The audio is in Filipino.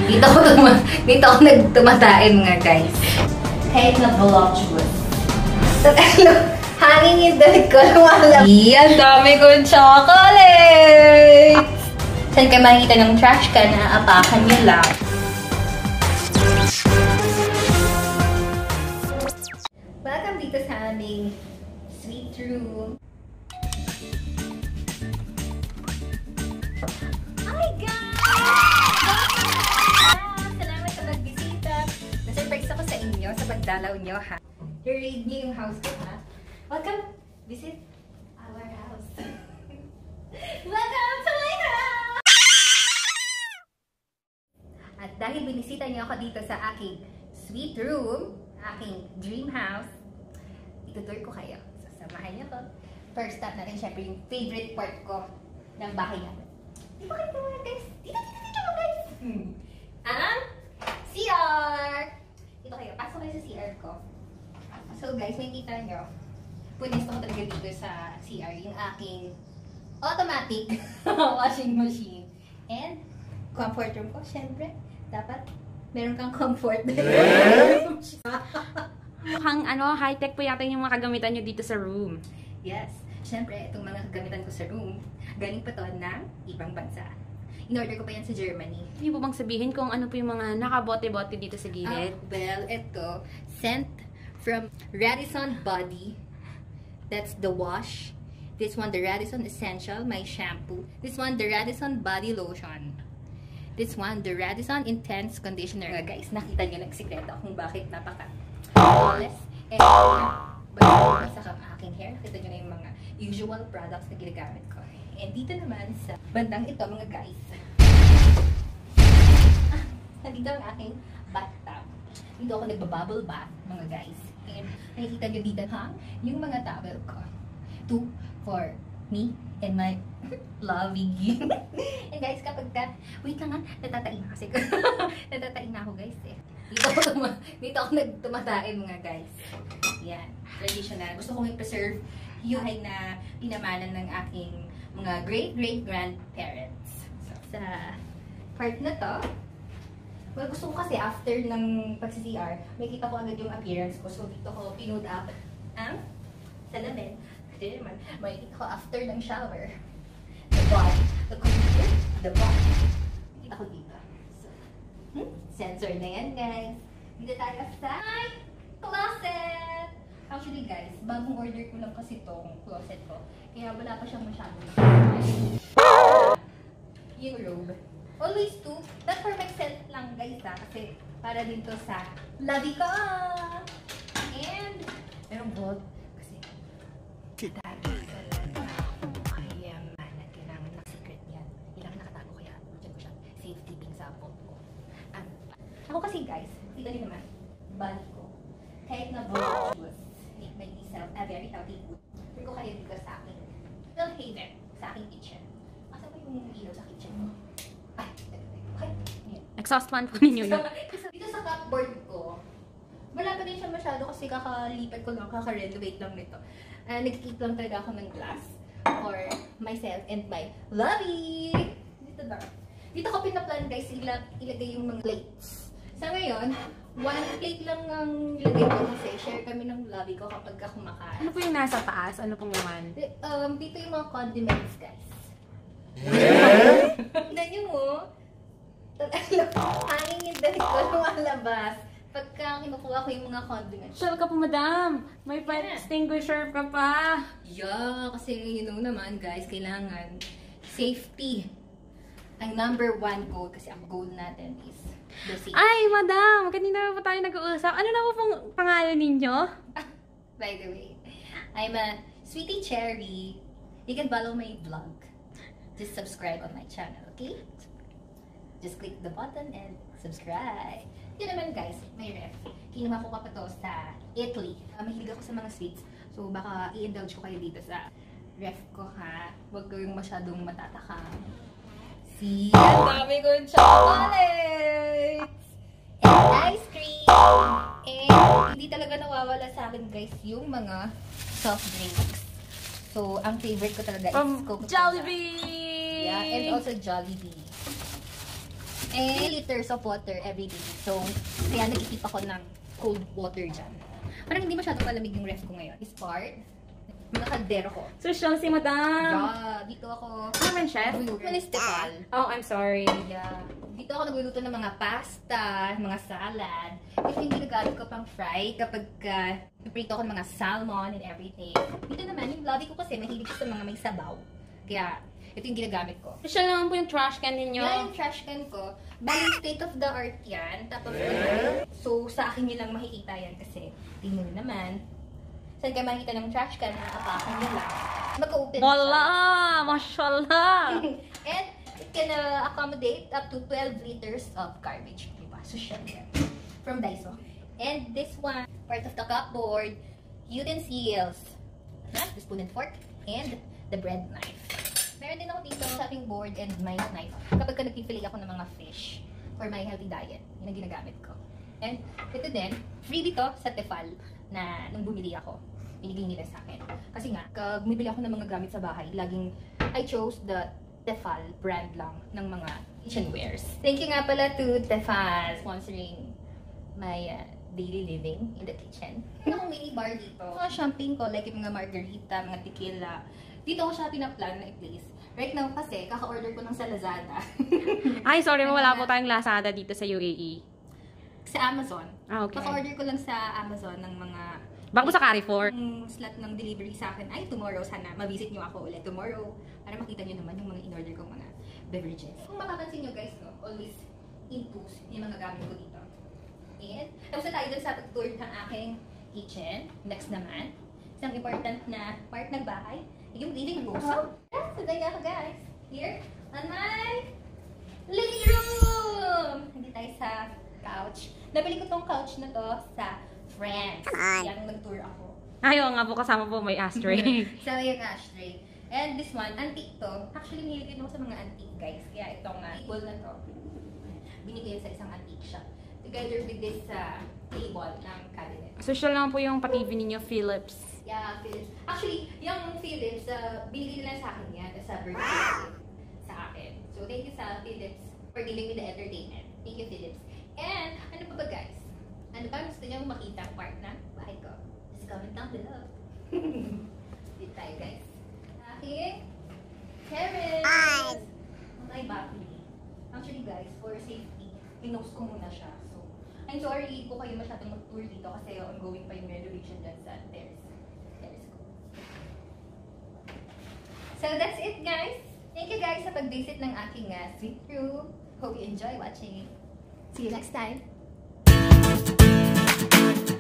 Dito ako nagtumatae mga guys. Kahit na voluptuous. Hanging yung dalit ko. Ang dami kong chocolate! Saan kayo makikita ng trash can na apakan nyo lang? Welcome dito sa aming sweet room. Hi guys! Salamat sa pagbisita. Na-surprise ako sa inyo, sa pagdalaw nyo ha. I-raid niyo yung house ko ha. Welcome! Visit our house. Welcome to my house! At dahil binisita niyo ako dito sa aking sweet room, aking dream house, itutur ko kayo. Sasamahan niyo ko. First stop natin, syempre yung favorite part ko ng bahay namin. Di ba kayo mga guys? Dito mga guys! Ang CR! Dito kayo, pasok kayo sa CR ko. So guys, may kita nyo. Punis ko talaga dito sa CR yung aking automatic washing machine. And comfort room ko, syempre. Dapat meron kang comfort. Mukhang high-tech po yata yung mga kagamitan nyo dito sa room. Yes. Syempre, itong mga kagamitan ko sa room, galing pa to ng ibang bansa. In-order ko pa yan sa Germany. Hindi po bang sabihin kung ano po yung mga nakabote-bote dito sa gilid? Well, ito, sent from Raddison Body. That's the wash. This one, the Raddison Essential, my shampoo. This one, the Raddison Body Lotion. This one, the Raddison Intense Conditioner. Guys, nakita nyo ng sikreto kung bakit napaka-flawless. And basta kang aking hair. Nakita nyo na yung mga usual products na ginagamit ko. And dito naman sa bandang ito, mga guys. Nandito ang aking bathtub. Dito ako nagbabubble bath, mga guys. And nakikita nyo dito yung mga towel ko. Two for me and my lovey. And guys, kapag wait lang natatain na kasi. Natatain na ako guys eh. Dito ako nagtumatae mga guys. Yan, traditional. Gusto kong i-preserve yung na pinamanan ng aking mga great-great-grandparents. So, sa part na to, well, gusto ko kasi after ng pag-CR, may kita ko agad yung appearance ko. So, dito ko pinood up ang salamin. Kasi naman, may kita ko after ng shower. The body, the computer, the body. Kita ko dito. So, sensor na yan, guys. Dito tayo sa closet. Actually, guys, bagong order ko lang kasi itong closet ko. Kaya wala pa siyang masyadong yung robe. Always two. Not for myself lang, guys, ha. Kasi para din to sa lovey ko. And, merong gold. Kasi, dami talaga. Kaya man, kailangan ng secret yan. Kailangan nakatago kaya. Diyan ko siya safekeeping sa phone ko. Ako kasi, guys, kita niyo naman, body ko. Kahit na voluptuous, make myself a very healthy food. Pero ko kayo dito sa akin. Well, haven, sa aking kitchen. Asa ba yung ilaw sa kitchen mo? Ay, okay. Exhaust fan po ninyo yun. Dito sa cupboard ko, wala pa din siya masyado kasi kakalipat ko lang, kaka-renovate lang nito. Nag-keep lang talaga ako ng glass for myself and my lovey. Dito ba? Dito ko pinaplan guys, ilagay yung mga plates. Sa ngayon, one plate lang ang ilagay ko kasi share kami ng lovey ko kapag kumakain. Ano po yung nasa taas? Ano pong naman? Dito yung mga condiments guys. Tignan nyo mo. Hanging yung dalit ko lumalabas. Pagka kinukuha ko yung mga condiments. Sure ka po, madam. May fire extinguisher ka pa. Yeah, kasi you know naman guys, kailangan safety. Ang number one goal, kasi ang goal natin is the safety. Ay, madam! Kanina pa tayo nag-uusap. Ano na po pong pangalan ninyo? By the way, I'm a sweetie Cherry. You can follow my vlog. Just subscribe on my channel, okay? Just click the button and subscribe. Yun naman guys, may ref. Kinuha ko pa to sa Italy. Mahilig ako sa mga sweets. So baka i-indulge ko kayo dito sa ref ko ha. Huwag kayong masyadong matatakam. See? Ang dami kong chocolates! And ice cream! And hindi talaga nawawala sa akin guys yung mga soft drinks. So, ang favorite ko talaga is Coca-Cola. Jollibee! Yeah, and also Jollibee. And liters of water every day. So, kaya nag-keep ako ng cold water dyan. Parang hindi masyadong malamig yung ref ko ngayon. This part, mga kaldero ko. Social si Madam! Yeah, dito ako. Naman, chef? Municipal. Oh, I'm sorry. Yeah. Dito ako nagluluto ng mga pasta, mga salad. Ito yung ginagamit ko pang fry kapag piprito ako ng mga salmon and everything. Dito naman, yung lobby ko kasi mahilig sa mga may sabaw. Kaya, ito yung ginagamit ko. Social naman po yung trash can ninyo. Yan yung trash can ko. Bali, state of the art yan. Tapos, so sa akin yun lang makikita yan kasi tingnan naman. Saan ka makikita ng trash can? Nakapakan nyo lang. Mag-open Wala! Mashallah! And it can accommodate up to 12 liters of garbage. Diba? So, syempre. From Daiso. And this one, part of the cupboard, utensils. The spoon and fork. And the bread knife. Meron din ako dito chopping board and my knife. Kapag nagpipili ako ng mga fish for my healthy diet, yun ang ginagamit ko. And ito din, freebie to sa Tefal na nung bumili ako. Binigay nila sa akin. Kasi nga, pag bumibili ako ng mga gamit sa bahay, laging I chose the Tefal brand lang ng mga kitchenwares. Thank you nga pala to Tefal sponsoring my daily living in the kitchen. Meron akong mini bar dito. Mga champagne ko, like yung mga margarita, mga tequila. Dito ko siya pinaplan na i-place. Right now kasi, kaka-order ko lang sa Lazada. Ay, sorry, wala po tayong Lazada dito sa UAE. Sa Amazon. Ah, okay. Kaka-order ko lang sa Amazon ng mga... Baka po sa Carrefour. Yung slot ng delivery sa akin, ay tomorrow sana, ma-visit nyo ako ulit tomorrow. Para makita nyo naman yung mga in-order kong mga beverages. Kung mapapansin nyo guys, no, always inputs yung mga gamit ko dito. And, tapos na tayo dun sa tour ng aking kitchen. Next naman, isang important na part ng bahay, yung living room. So, so there ako guys. Here, on my living room! Hindi tayo sa couch. Nabili ko tong couch na to sa France. Yan, nag-tour ako. Ayaw nga po, kasama po may ashtray. Sa yung ashtray. And this one, antique to. Actually, niligid ako sa mga antique guys. Kaya itong table na to, binigay sa isang antique shop. Together with this table ng cabinet. Social naman po yung pa-TV ninyo, Philips. Yeah, Philips. Actually, yung Philips, binigay nila sa akin yan sa birthday sa akin. So, thank you sa Philips for giving me the entertainment. Thank you, Philips. And, ano pa ba guys? Ano ba gusto niyo makita part na bahay ko? Just comment down below. Dito tayo guys. Okay. Cherries! My battery. Actually guys, for safety, pinost ko muna siya. So, I'm sorry kung kayo masyadong mag-tour dito kasi ongoing pa yung renovation dyan sa terrace. So that's it guys. Thank you guys sa pag-visit ng aking sweet room. Hope you enjoy watching it. See you next time.